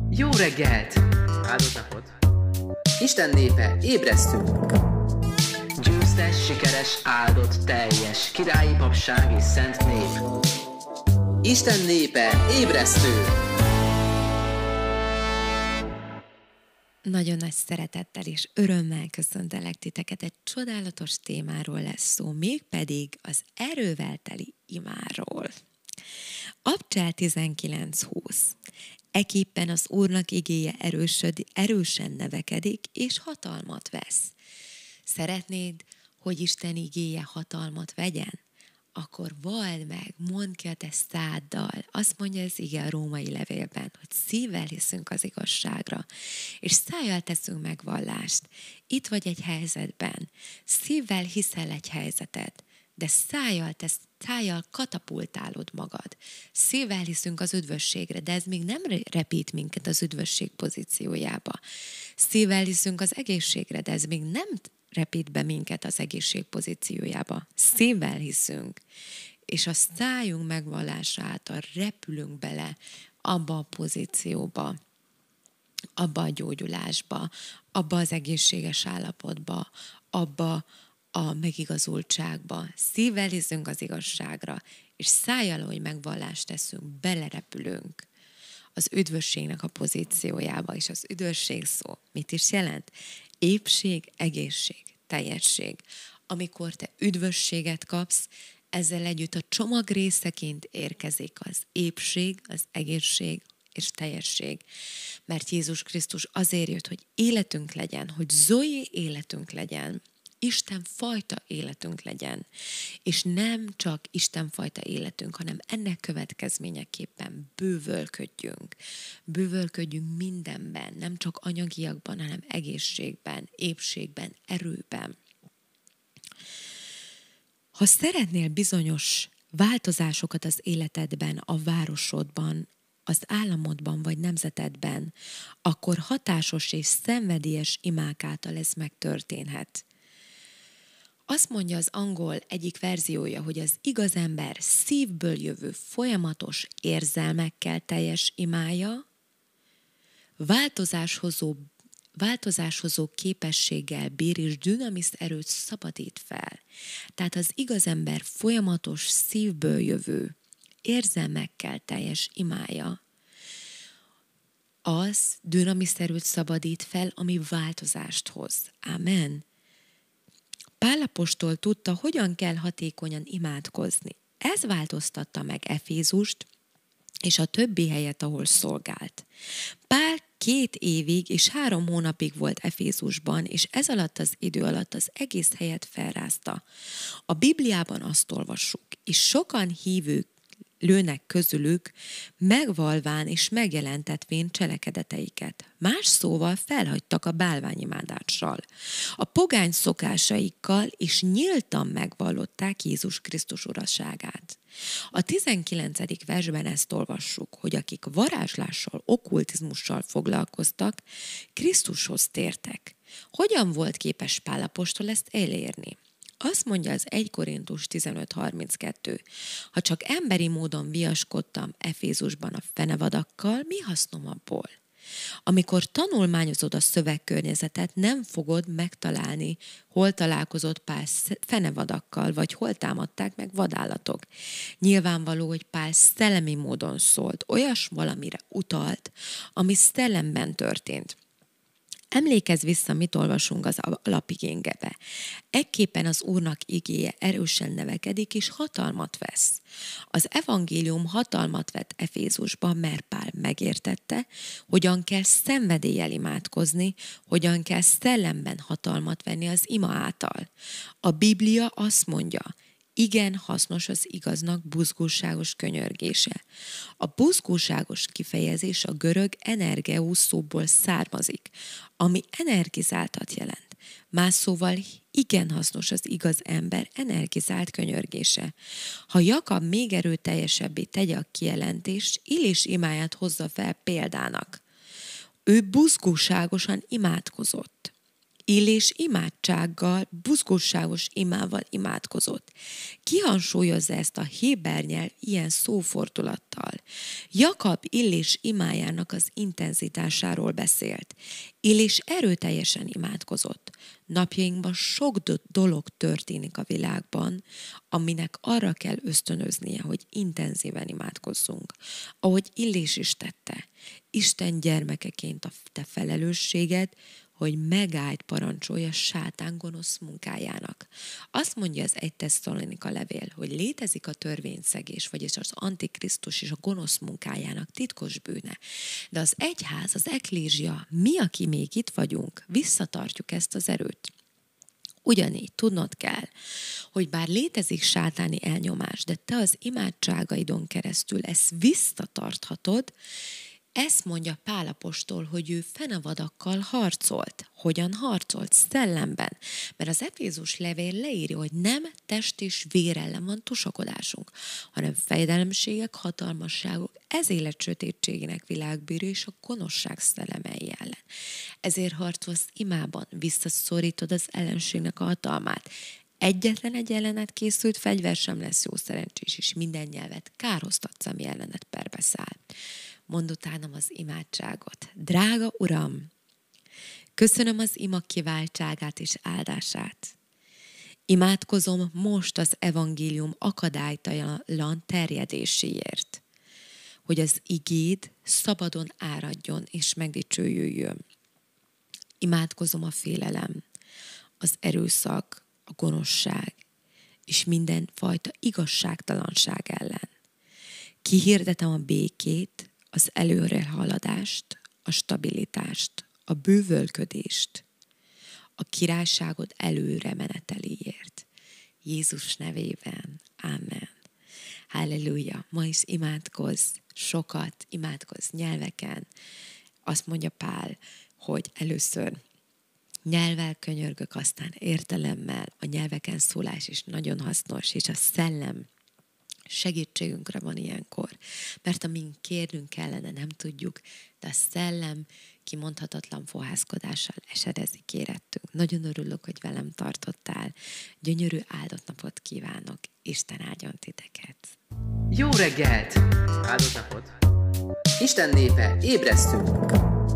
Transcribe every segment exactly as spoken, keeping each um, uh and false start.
Jó reggelt! Áldott napot! Isten népe, ébresztünk! Győztes, sikeres, áldott, teljes, királyi papság és szent nép. Isten népe, ébresztő! Nagyon nagy szeretettel és örömmel köszöntelek titeket, egy csodálatos témáról lesz szó, mégpedig az erővel teli imáról. Abcsel tizenkilenc húsz. Eképpen az Úrnak igéje erősöd, erősen növekedik, és hatalmat vesz. Szeretnéd, hogy Isten igéje hatalmat vegyen? Akkor vald meg, mondd ki a te száddal. Azt mondja az ige a római levélben, hogy szívvel hiszünk az igazságra, és szájjal teszünk megvallást. Itt vagy egy helyzetben, szívvel hiszel egy helyzetet, de szájjal, tesz, szájjal katapultálod magad. Szívvel hiszünk az üdvösségre, de ez még nem repít minket az üdvösség pozíciójába. Szívvel hiszünk az egészségre, de ez még nem repít be minket az egészség pozíciójába. Szívvel hiszünk, és a szájunk megvallása által repülünk bele abba a pozícióba, abba a gyógyulásba, abba az egészséges állapotba, abba a megigazultságba. Szívvel hiszünk az igazságra, és szájjal, hogy megvallást teszünk, belerepülünk az üdvösségnek a pozíciójába, és az üdvösség szó mit is jelent? Épség, egészség, teljesség. Amikor te üdvösséget kapsz, ezzel együtt a csomag részeként érkezik az épség, az egészség és teljesség. Mert Jézus Krisztus azért jött, hogy életünk legyen, hogy Zoé életünk legyen, Isten fajta életünk legyen, és nem csak Isten fajta életünk, hanem ennek következményeképpen bővölködjünk. Bővölködjünk mindenben, nem csak anyagiakban, hanem egészségben, épségben, erőben. Ha szeretnél bizonyos változásokat az életedben, a városodban, az államodban vagy nemzetedben, akkor hatásos és szenvedélyes imák által ez megtörténhet. Azt mondja az angol egyik verziója, hogy az igaz ember szívből jövő folyamatos érzelmekkel teljes imája, változáshozó, változáshozó képességgel bír és dinamisz erőt szabadít fel. Tehát az igaz ember folyamatos szívből jövő érzelmekkel teljes imája, az dinamisz erőt szabadít fel, ami változást hoz. Amen. Pál apostol tudta, hogyan kell hatékonyan imádkozni. Ez változtatta meg Efézust és a többi helyet, ahol szolgált. Pál két évig és három hónapig volt Efézusban, és ez alatt az idő alatt az egész helyet felrázta. A Bibliában azt olvassuk, és sokan hívők lőnek közülük, megvalván és megjelentetvén cselekedeteiket. Más szóval felhagytak a bálványimádással, a pogány szokásaikkal, és nyíltan megvallották Jézus Krisztus uraságát. A tizenkilencedik versben ezt olvassuk, hogy akik varázslással, okkultizmussal foglalkoztak, Krisztushoz tértek. Hogyan volt képes Pál apostol ezt elérni? Azt mondja az egy Korintus tizenöt harminckettő. Ha csak emberi módon viaskodtam Efézusban a fenevadakkal, mi hasznom abból? Amikor tanulmányozod a szövegkörnyezetet, nem fogod megtalálni, hol találkozott Pál fenevadakkal, vagy hol támadták meg vadállatok. Nyilvánvaló, hogy Pál szellemi módon szólt, olyas valamire utalt, ami szellemben történt. Emlékezz vissza, mit olvasunk az alapigénkbe. Ekképpen az Úrnak igéje erősen növekedik, és hatalmat vesz. Az evangélium hatalmat vett Efézusban, mert Pál megértette, hogyan kell szenvedéllyel imádkozni, hogyan kell szellemben hatalmat venni az ima által. A Biblia azt mondja, igen hasznos az igaznak buzgóságos könyörgése. A buzgóságos kifejezés a görög energeus szóból származik, ami energizáltat jelent. Más szóval igen hasznos az igaz ember energizált könyörgése. Ha Jakab még erőteljesebbé tegye a kijelentést, Illés imáját hozza fel példának. Ő buzgóságosan imádkozott. Illés imádsággal, buzgóságos imával imádkozott. Kihangsúlyozza ezt a héber nyelv ilyen szófordulattal. Jakab Illés imájának az intenzitásáról beszélt. Illés erőteljesen imádkozott. Napjainkban sok do- dolog történik a világban, aminek arra kell ösztönöznie, hogy intenzíven imádkozzunk. Ahogy Illés is tette. Isten gyermekeként a te felelősséged, hogy megállt parancsolja sátán gonosz munkájának. Azt mondja az egy Tesszalonika levél, hogy létezik a törvényszegés, vagyis az Antikrisztus és a gonosz munkájának titkos bűne. De az egyház, az eklézsia, mi, aki még itt vagyunk, visszatartjuk ezt az erőt. Ugyanígy tudnod kell, hogy bár létezik sátáni elnyomás, de te az imádságaidon keresztül ezt visszatarthatod. Ezt mondja Pál apostol, hogy ő fenavadakkal harcolt. Hogyan harcolt? Szellemben. Mert az Efézus levél leírja, hogy nem test és vér ellen van tusakodásunk, hanem fejedelemségek, hatalmasságok, ez élet sötétségének világbíró és a gonoszság szellemei ellen. Ezért harcolsz imában, visszaszorítod az ellenségnek a hatalmát. Egyetlen egy ellenet készült fegyver sem lesz jó szerencsés, és minden nyelvet károsztatsz, ami ellenet perbeszáll. Mondd utánam az imádságot. Drága Uram, köszönöm az ima kiváltságát és áldását. Imádkozom most az evangélium akadálytalan terjedéséért, hogy az igéd szabadon áradjon és megdicsőüljön. Imádkozom a félelem, az erőszak, a gonoszság és mindenfajta igazságtalanság ellen. Kihirdetem a békét, az előrehaladást, a stabilitást, a bővölködést, a királyságod előre meneteléért. Jézus nevében. Amen. Halleluja. Ma is imádkozz sokat, imádkozz nyelveken. Azt mondja Pál, hogy először nyelvvel könyörgök, aztán értelemmel, a nyelveken szólás is nagyon hasznos, és a szellem segítségünkre van ilyenkor, mert amint kérnünk kellene, nem tudjuk, de a szellem kimondhatatlan fohászkodással esedezi kérettünk. Nagyon örülök, hogy velem tartottál. Gyönyörű áldott napot kívánok. Isten áldjon titeket. Jó reggelt! Áldott napot! Isten népe, ébresztünk!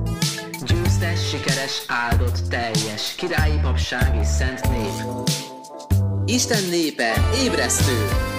Győztes, sikeres, áldott, teljes, királyi papság és szent nép. Isten népe, ébresztő!